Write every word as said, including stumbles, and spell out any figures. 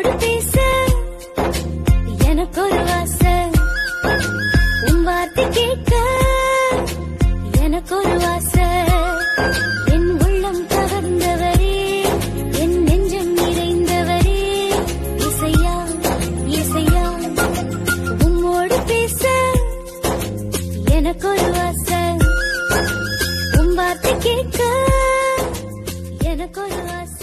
உம்மோடு பேச எனக்கு ஒரு ஆசை, உன் வார்த்தை கேட்க எனக்கு ஒரு ஆசை. என் உள்ளம் கவர்ந்தவரே, என் நெஞ்சம் நிறைந்தவரே, இசையா இசையா உம்மோடு பேச எனக்கு ஒரு ஆசை, உன் வார்த்தை கேட்க எனக்கு ஒரு ஆசை.